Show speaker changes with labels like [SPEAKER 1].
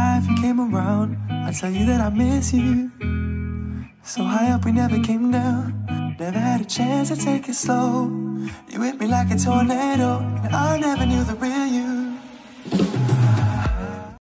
[SPEAKER 1] alive, you came around. I tell you that I miss you. So high up we never came down. Never had a chance to take it slow. You hit me like a tornado, and I never knew the real you.